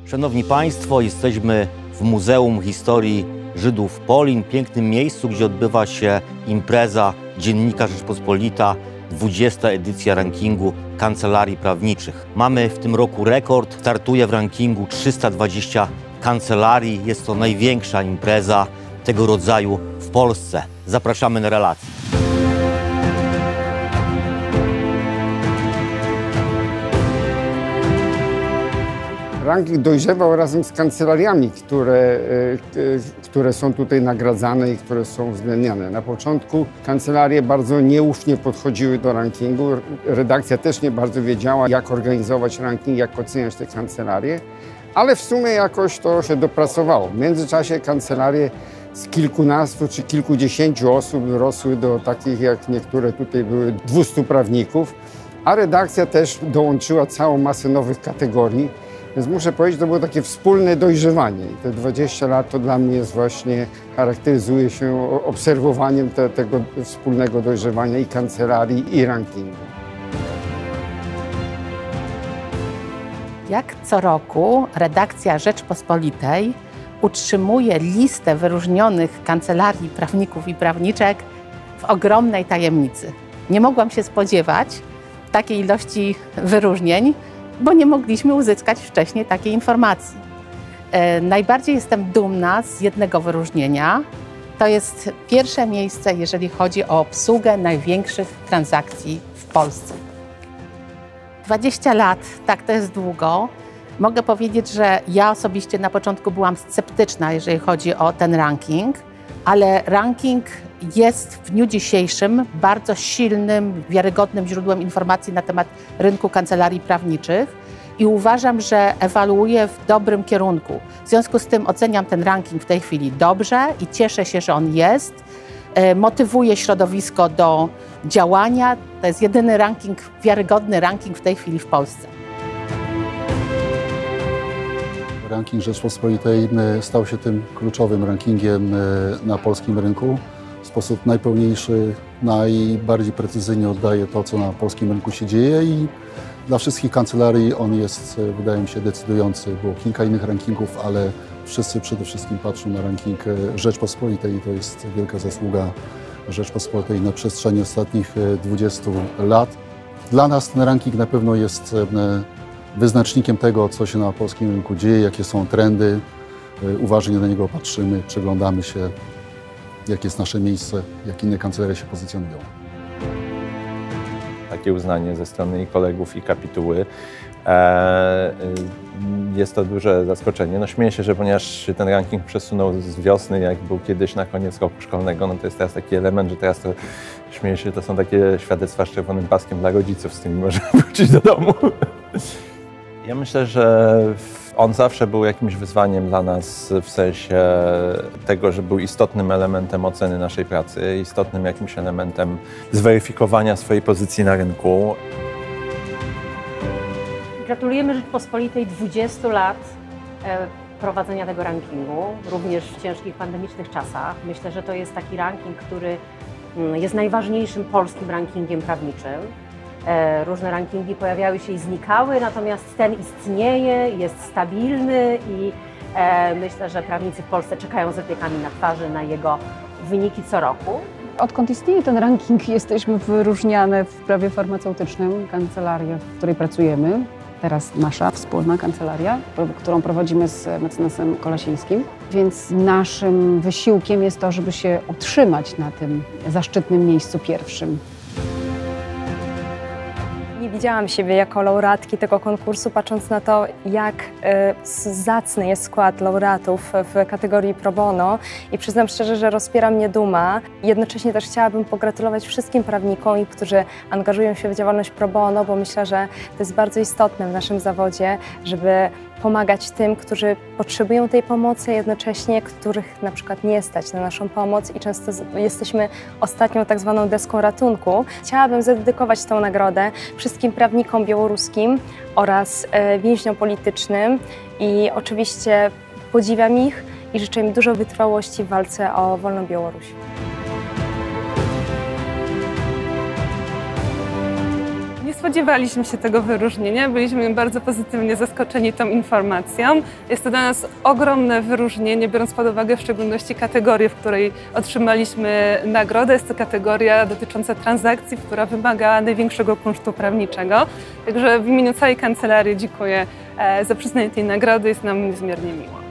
Szanowni Państwo, jesteśmy w Muzeum Historii Żydów Polin, pięknym miejscu, gdzie odbywa się impreza Dziennika Rzeczpospolita, 20. edycja rankingu kancelarii prawniczych. Mamy w tym roku rekord, startuje w rankingu 320 kancelarii. Jest to największa impreza tego rodzaju w Polsce. Zapraszamy na relację. Ranking dojrzewał razem z kancelariami, które są tutaj nagradzane i które są uwzględniane. Na początku kancelarie bardzo nieufnie podchodziły do rankingu. Redakcja też nie bardzo wiedziała, jak organizować ranking, jak oceniać te kancelarie, ale w sumie jakoś to się dopracowało. W międzyczasie kancelarie z kilkunastu czy kilkudziesięciu osób rosły do takich, jak niektóre tutaj były, 200 prawników, a redakcja też dołączyła całą masę nowych kategorii. Więc muszę powiedzieć, to było takie wspólne dojrzewanie. I te 20 lat to dla mnie jest właśnie, charakteryzuje się obserwowaniem tego wspólnego dojrzewania i kancelarii, i rankingu. Jak co roku redakcja Rzeczpospolitej utrzymuje listę wyróżnionych kancelarii prawników i prawniczek w ogromnej tajemnicy. Nie mogłam się spodziewać takiej ilości wyróżnień, bo nie mogliśmy uzyskać wcześniej takiej informacji. Najbardziej jestem dumna z jednego wyróżnienia. To jest pierwsze miejsce, jeżeli chodzi o obsługę największych transakcji w Polsce. 20 lat, tak, to jest długo. Mogę powiedzieć, że ja osobiście na początku byłam sceptyczna, jeżeli chodzi o ten ranking, ale ranking jest w dniu dzisiejszym bardzo silnym, wiarygodnym źródłem informacji na temat rynku kancelarii prawniczych i uważam, że ewaluuje w dobrym kierunku. W związku z tym oceniam ten ranking w tej chwili dobrze i cieszę się, że on jest. Motywuje środowisko do działania. To jest jedyny ranking, wiarygodny ranking w tej chwili w Polsce. Ranking Rzeczpospolitej stał się tym kluczowym rankingiem na polskim rynku. W sposób najpełniejszy, najbardziej precyzyjnie oddaje to, co na polskim rynku się dzieje i dla wszystkich kancelarii on jest, wydaje mi się, decydujący. Było kilka innych rankingów, ale wszyscy przede wszystkim patrzą na ranking Rzeczpospolitej i to jest wielka zasługa Rzeczpospolitej na przestrzeni ostatnich 20 lat. Dla nas ten ranking na pewno jest wyznacznikiem tego, co się na polskim rynku dzieje, jakie są trendy. Uważnie na niego patrzymy, przyglądamy się, jakie jest nasze miejsce, jak inne kancelarie się pozycjonują. Takie uznanie ze strony i kolegów, i kapituły. Jest to duże zaskoczenie. No śmieję się, że ponieważ się ten ranking przesunął z wiosny, jak był kiedyś na koniec roku szkolnego, no to jest teraz taki element, że teraz to, śmieję się, to są takie świadectwa z czerwonym paskiem dla rodziców, z którymi możemy wrócić do domu. Ja myślę, że on zawsze był jakimś wyzwaniem dla nas w sensie tego, że był istotnym elementem oceny naszej pracy, istotnym jakimś elementem zweryfikowania swojej pozycji na rynku. Gratulujemy Rzeczpospolitej 20 lat prowadzenia tego rankingu, również w ciężkich pandemicznych czasach. Myślę, że to jest taki ranking, który jest najważniejszym polskim rankingiem prawniczym. Różne rankingi pojawiały się i znikały, natomiast ten istnieje, jest stabilny i myślę, że prawnicy w Polsce czekają z wypiekami na twarzy na jego wyniki co roku. Odkąd istnieje ten ranking, jesteśmy wyróżniane w prawie farmaceutycznym, kancelaria, w której pracujemy. Teraz nasza wspólna kancelaria, którą prowadzimy z mecenasem Kolasińskim. Więc naszym wysiłkiem jest to, żeby się utrzymać na tym zaszczytnym miejscu pierwszym. Nie widziałam siebie jako laureatki tego konkursu, patrząc na to, jak zacny jest skład laureatów w kategorii pro bono i przyznam szczerze, że rozpiera mnie duma. Jednocześnie też chciałabym pogratulować wszystkim prawnikom, którzy angażują się w działalność pro bono, bo myślę, że to jest bardzo istotne w naszym zawodzie, żeby pomagać tym, którzy potrzebują tej pomocy, jednocześnie których na przykład nie stać na naszą pomoc i często jesteśmy ostatnią tak zwaną deską ratunku. Chciałabym zadedykować tę nagrodę wszystkim prawnikom białoruskim oraz więźniom politycznym i oczywiście podziwiam ich i życzę im dużo wytrwałości w walce o wolną Białoruś. spodziewaliśmy się tego wyróżnienia, byliśmy bardzo pozytywnie zaskoczeni tą informacją. Jest to dla nas ogromne wyróżnienie, biorąc pod uwagę w szczególności kategorię, w której otrzymaliśmy nagrodę. Jest to kategoria dotycząca transakcji, która wymaga największego kunsztu prawniczego. Także w imieniu całej kancelarii dziękuję za przyznanie tej nagrody, jest nam niezmiernie miło.